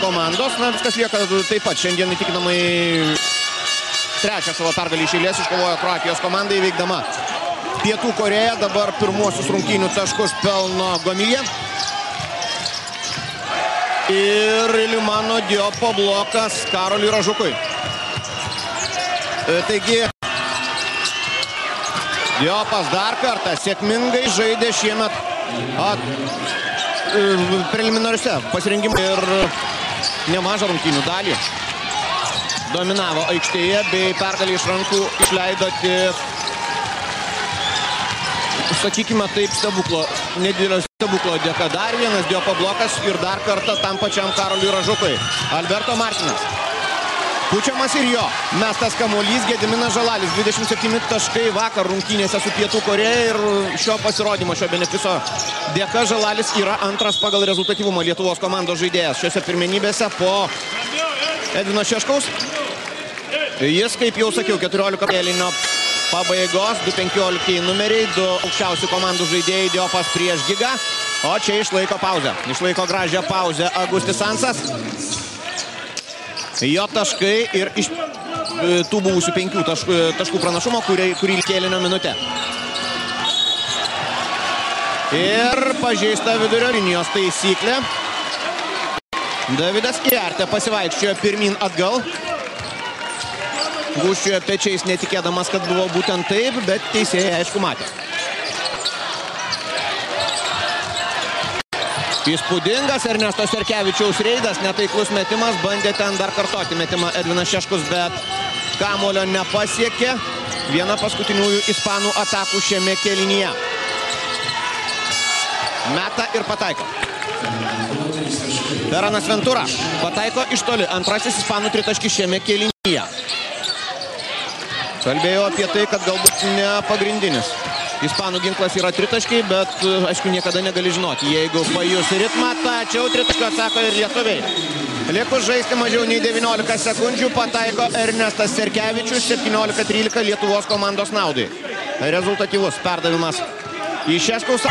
komandos. Na, viskas lieka taip pat. Šiandien įtikinamai trečią savo pergalį iš eilės iškovojo Kroatijos komanda įveikdama Pietų Korėją. Dabar pirmuosius rungtynių taškus pelno Gomilė. Ir Iliumano Diopo blokas Karoliui Ražukui. Taigi, Diopas dar kartą sėkmingai žaidė šiemet preliminariuose pasirinkimų ir nemažą rungtynių dalį. Dominavo aikštėje bei pergalį iš rankų išleido tik, sakykime taip, stebuklo, nedidelio stebuklo dėka. Dar vienas Diopo blokas ir dar kartą tam pačiam Karoliui Ražukui. Alberto Martinas. Pučiamas ir jo. Mestas kamuolys, Gediminas Žalalis. 27 taškai vakar rungtynėse su Pietų Korėja ir šio pasirodymo, šio benefiso dėka Žalalis yra antras pagal rezultatyvumą Lietuvos komandos žaidėjas šiose pirmenybėse po Edvino Šeškaus. Jis, kaip jau sakiau, 14 kėlinio pabaigos, 2-15 numeriai, 2 aukščiausių komandų žaidėjai, Diopas prieš Gigą, o čia išlaiko pauzę. Išlaiko gražią pauzę Agustis Ansas. Jo taškai ir iš tų buvusių 5 taškų pranašumo, kurį kėlinio minutę. Ir pažeista vidurio linijos taisyklė. Davidas Iartė pasivaikščiojo pirmin atgal. Gūžčiojo pečiais, netikėdamas, kad buvo būtent taip, bet teisėjai aišku matė. Įspūdingas Ernesto Serkevičiaus reidas, netaiklus metimas, bandė ten dar kartoti metimą Edvinas Šeškus, bet kamuolio nepasiekė. Viena paskutiniųjų ispanų atakų šiame kėlinyje. Meta ir pataiko. Feranas Ventura pataiko iš toli. Antrasis ispanų tritaškis šiame kėlinyje. Kalbėjau apie tai, kad galbūt ne pagrindinis ispanų ginklas yra tritaškiai, bet aišku niekada negali žinoti. Jeigu pajus ritmą, tačiau tritaškių atsako ir lietuviai. Likus žaisti mažiau nei 19 sekundžių pataiko Ernestas Serkevičius, 17-13 Lietuvos komandos naudai. Rezultatyvus perdavimas į Šeškaus.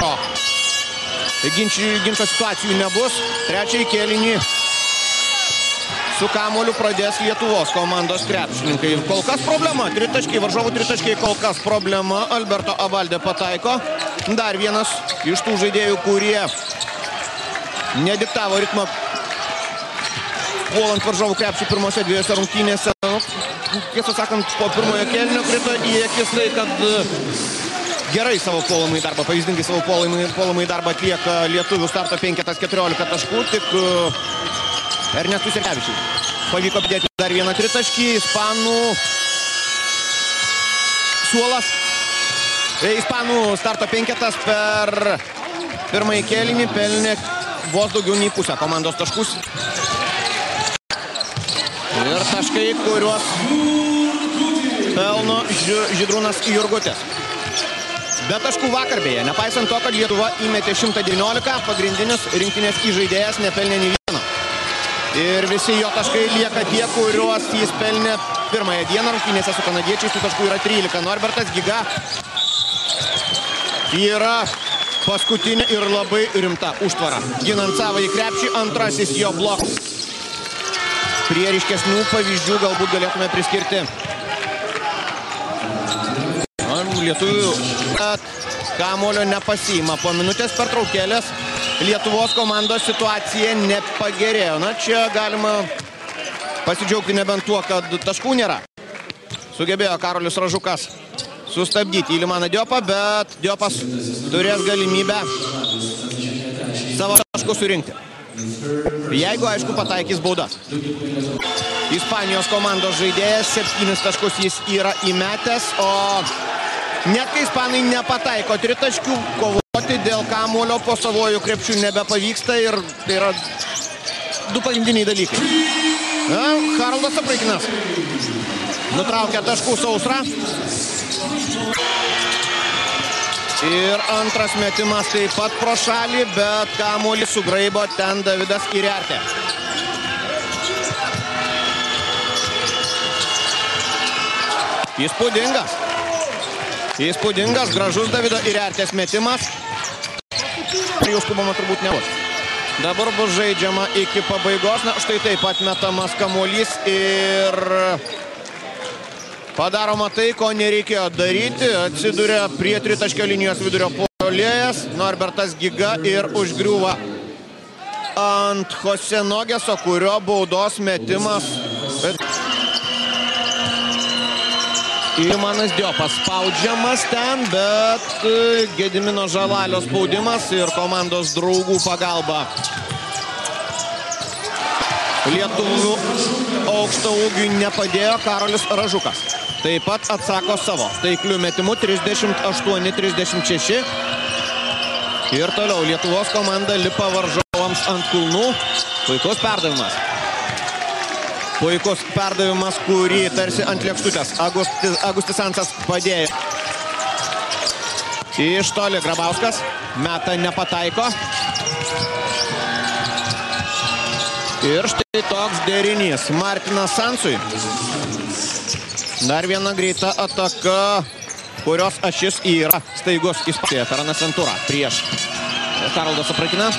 Ginčo situacijų nebus. Trečiąjį kėlinį su kamuoliu pradės Lietuvos komandos krepšininkai. Kol kas problema. Tritaškiai, varžovų tritaškiai kol kas problema. Alberto Abaldė pataiko. Dar vienas iš tų žaidėjų, kurie nediktavo ritmą puolant varžovų krepšį pirmose dviejose rungtynėse. Tiesą sakant, po pirmojo kėlinio krito į akis tai, kad gerai savo puolamąjį darbą, pavyzdingai savo puolamąjį darbą atlieka lietuvių starto 5-14 taškų, tik Ernestui Serkevičiui pavyko padėti dar vieną tritaškį. Ispanų suolas. Ispanų starto 5 per pirmąjį kėlinį pelnė vos daugiau nei pusę komandos taškus. Ir taškai, kuriuos pelno Žydrūnas Jurgutis. Be taškų vakar beje, nepaisant to, kad Lietuva įmetė 119, pagrindinis rinktinės įžaidėjas nepelnė nei vieno. Ir visi jo taškai lieka tie, kuriuos jis pelnė pirmąją dieną rungtynėse su kanadiečiais. Tų taškų yra 13. Norbertas Giga yra paskutinė ir labai rimta užtvara. Ginant savąjį krepšį, antrasis jo blokas. Prie ryškesnių pavyzdžių galbūt galėtume priskirti lietuvių, bet kamuolio nepasiima. Po minutės pertraukėlės Lietuvos komandos situacija nepagerėjo. Na, čia galima pasidžiaugti nebent tuo, kad taškų nėra. Sugebėjo Karolis Ražukas sustabdyti Iliumaną Diopą, bet Diopas turės galimybę savo taškus surinkti. Jeigu, aišku, pataikys baudas. Ispanijos komandos žaidėjas 7 taškus jis yra įmetęs, o net kai ispanai nepataiko tritaškių, kovoti dėl kamuolio po savojų krepšių nebepavyksta ir tai yra du pagrindiniai dalykai. Haroldas Apraikinas nutraukia taškų sausrą. Ir antras metimas taip pat pro šalį, bet kamuolį sugraibo ten Davidas Iartė. Įspūdingas, gražus Davido Iartės metimas. Jau skubama turbūt nebus. Dabar bus žaidžiama iki pabaigos. Na, štai taip pat metamas kamuolys ir padaroma tai, ko nereikėjo daryti. Atsiduria prie tritaškio linijos vidurio puolėjas Norbertas Giga ir užgriūva ant Jose Nogeso, kurio baudos metimas. Ilimanas Diopas spaudžiamas ten, bet Gedimino Žalalio spaudimas ir komandos draugų pagalba. Lietuvių aukšto ūgiui nepadėjo Karolis Ražukas. Taip pat atsako savo taiklių metimų 38-36. Ir toliau Lietuvos komanda lipa varžovams ant kulnų. Puikus perdavimas. Puikus perdavimas, kurį tarsi ant lėkštutės Agustis Ansas padėjo. Iš toli Grabauskas. Meta nepataiko. Ir štai toks derinys Martinas Sansui. Dar viena greita ataka, kurios ašis yra staigus įspėja Feranas Ventura prieš Karoldas Aprakina.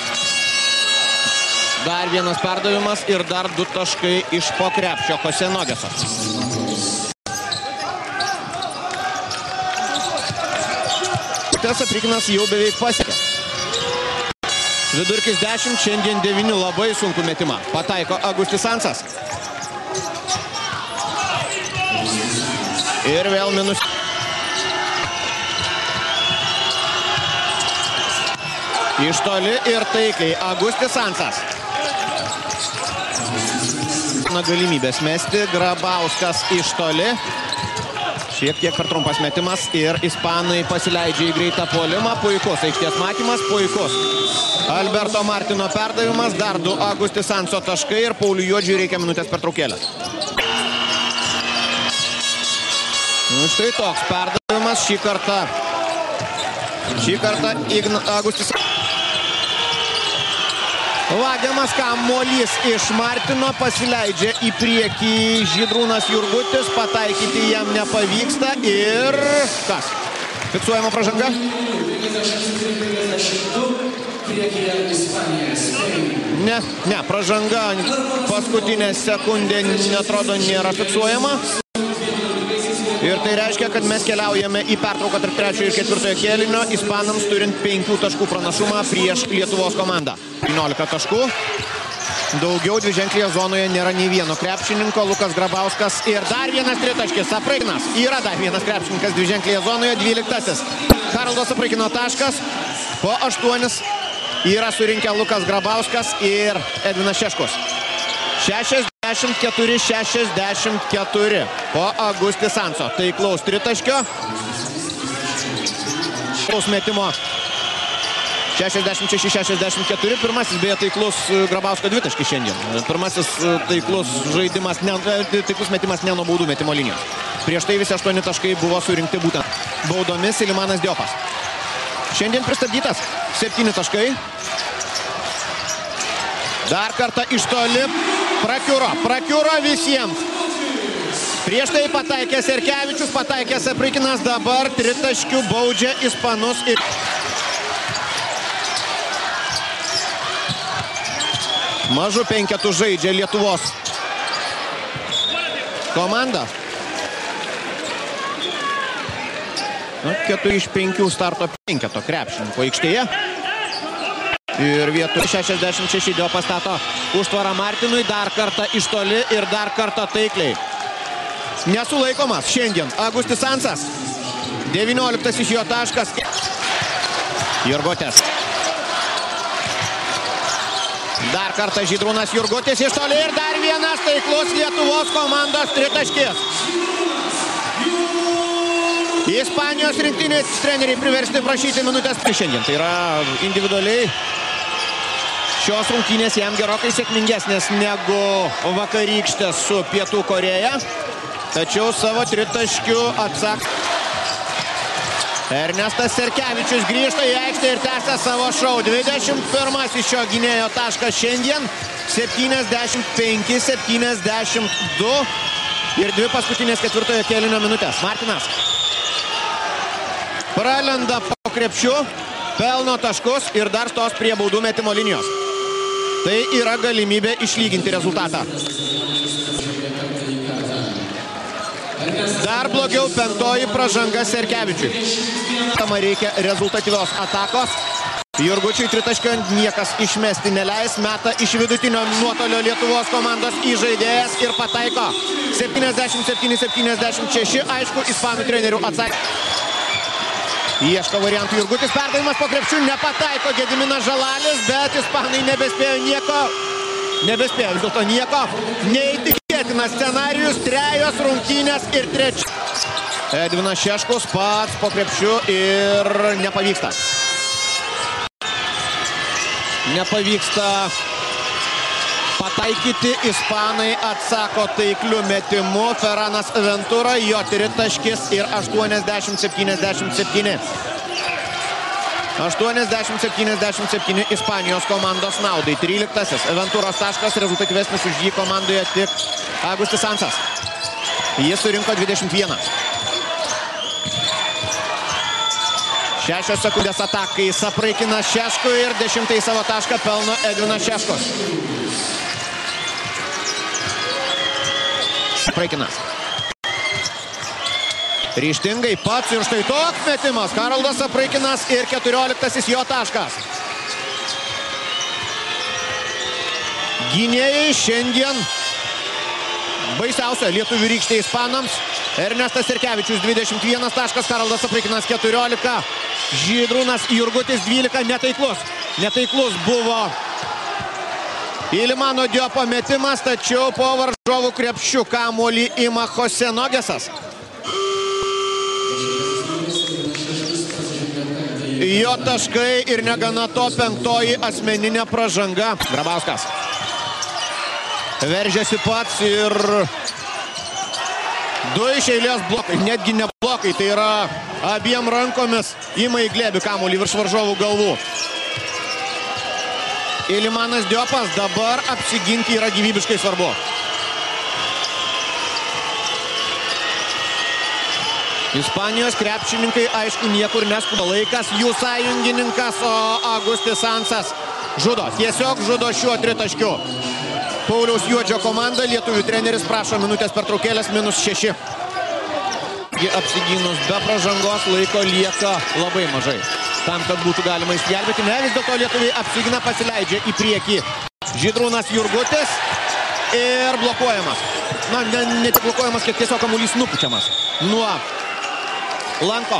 Dar vienas perdavimas ir dar 2 taškai iš po krepšio Jose Nogeso. Aprakinas jau beveik pasiekė. Vidurkis 10, šiandien 9, labai sunku metimą. Pataiko Agustis Ansas. Ir vėl minus. Iš toli ir taikliai Agustis Ansas. Galimybės mesti. Grabauskas iš toli. Šiek tiek per trumpas metimas ir ispanai pasileidžia į greitą puolimą. Puikus aikštės matymas, puikus Alberto Martino perdavimas. Dar 2 Agustis Anso taškai ir Pauliui Juodžiui reikia minutės pertraukėlės. Štai toks perdavimas šį kartą Agustis. Vagiamas kamuolys iš Martino, pasileidžia į priekį Žydrūnas Jurgutis, pataikyti jam nepavyksta ir kas? Fiksuojama pražanga? Ne, pražanga paskutinė sekundė netrodo nėra fiksuojama. Ir tai reiškia, kad mes keliaujame į pertrauką tarp 3 ir 4 kėlinio, ispanams turint 5 taškų pranašumą prieš Lietuvos komandą. 19 taškų. Daugiau dviženklėje zonoje nėra nei vieno krepšininko. Lukas Grabauskas ir dar vienas tritaškis. Aprakinas. Yra dar vienas krepšininkas dviženklėje zonoje. 12. Karoldas Aprakino taškas. Po 8 yra surinkę Lukas Grabauskas ir Edvinas Šeškus. 64-64 po Agustis Anso. Taiklaus tritaškio. Taiklaus metimo 66-64. Pirmasis beje taiklus Grabausko dvitaškis šiandien. Pirmasis taiklus žaidimas, taiklus metimas ne nuo baudų metimo linijos. Prieš tai visi 8 taškai buvo surinkti būtent baudomis. Ilimanas Diopas. Šiandien pristabdytas 7 taškai. Dar kartą iš toli prakiuro visiems. Prieš tai pataikė Serkevičius, pataikė Aprakinas, dabar tritaškių baudžia ispanus. Mažu penketu žaidžia Lietuvos komanda. 4 iš 5 starto penketo krepšininkų aikštėje. Ir vietoj 66 Diopas stato užtvarą Martinui. Dar kartą iš toli ir dar kartą taikliai. Nesulaikomas šiandien Agustis Ansas. 19 iš jo taškas. Jurgutis. Dar kartą Žydrūnas Jurgutis iš toli ir dar vienas taiklus Lietuvos komandos tritaškis. Ispanijos rinktinės treneriai priversti prašyti minutės šiandien. Tai yra individualiai šios rungtynės jam gerokai sėkmingesnės negu vakarykštės su Pietų Koreja. Tačiau savo tritaškių atsako. Ernestas Serkevičius grįžta į aikštę ir tęsia savo šou. 21 šio gynėjo taškas šiandien. 75-72. Ir 2 paskutinės ketvirtojo kėlinio minutės. Martinas pralenda po krepšiu, pelno taškus ir dar stos prie baudų metimo linijos. Tai yra galimybė išlyginti rezultatą. Dar blogiau penktoji pražanga Serkevičiui. Tam reikia rezultatyvios atakos. Jurgučiui tritaškio niekas išmesti neleis. Meta iš vidutinio nuotolio Lietuvos komandos įžaidėjas ir pataiko. 77-76. Aišku, ispanų trenerių atsakė. Ieško variantų Jurgutis. Perdavimas po krepšių. Nepataiko Gediminas Žalalis, bet ispanai nebespėjo nieko. Nebespėjo vis dėlto nieko. Neįtikėtinas scenarijus. Trejos rungtynės ir trečia. Edvinas Šeškus pats po krepšių ir nepavyksta. Nepavyksta pataikyti. Ispanai atsako taikliu metimu. Ferranas Ventura, jo tritaškis ir 80-77. 80-77 Ispanijos komandos naudai. 13-asis Venturos taškas, rezultatyvesnis už jį komandoje tik Agustis Sansas. Jis surinko 21. 6 sekundės atakai Sapraikina Šeškų ir 10 savo tašką pelno Edvinas Šeškus. Sapraikinas. Ryžtingai pats ir štai toks metimas. Haroldas Sapraikinas ir 14-asis jo taškas. Gynėjai šiandien baisiausia lietuvių rykštė ispanams. Ernestas Serkevičius 21 taškas, Haroldas Sapraikinas 14. Žydrūnas Jurgutis 12. Netaiklus. Netaiklus buvo Ilimano Diopo metimas, tačiau po varžovų krepšių kamuolį ima Jose Nogesas. Jo taškai ir negana to penktoji asmeninė pražanga. Grabauskas veržiasi pats ir du iš eilės blokai, netgi ne blokai, tai yra abiem rankomis ima į glėbį kamuolį virš varžovų galvų. Ilimanas Diopas dabar apsiginti yra gyvybiškai svarbu. Ispanijos krepšininkai aišku niekur neskuba. Laikas jų sąjungininkas, o Agustis Sansas žudo. Tiesiog žudo šiuo tritaškiu. Pauliaus Juodžio komanda, lietuvių treneris prašo minutės pertraukėlės -6. Apsigynus be pražangos laiko lieka labai mažai. Tam, kad būtų galima išgelbėti. Ne, vis dėlto lietuviai apsigina, pasileidžia į priekį. Žydrūnas Jurgutis ir blokuojamas. Na, ne tik blokuojamas, kiek tiesiog kamuolys nupučiamas nuo lanko.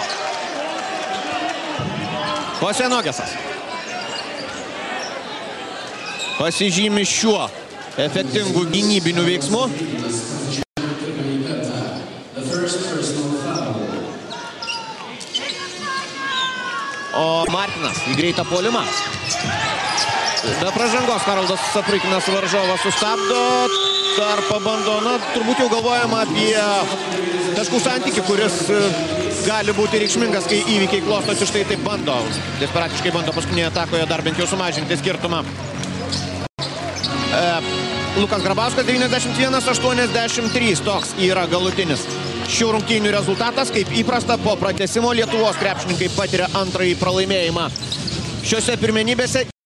Jose Nogesas pasižymi šiuo efektingų gynybinių veiksmų. O Martinas į greitą puolimą. Be pražangos Haroldas Sapraikinas varžovą sustabdo. Dar pabando, na, turbūt jau galvojama apie taškų santykį, kuris gali būti reikšmingas, kai įvykiai klostosi. Štai taip bando, desperatiškai bando paskutinėje atakoje dar bent jau sumažinti skirtumą. Lukas Grabauskas 91-83. Toks yra galutinis šių rungtynių rezultatas. Kaip įprasta, po pratęsimo Lietuvos krepšininkai patiria antrąjį pralaimėjimą šiose pirmenybėse.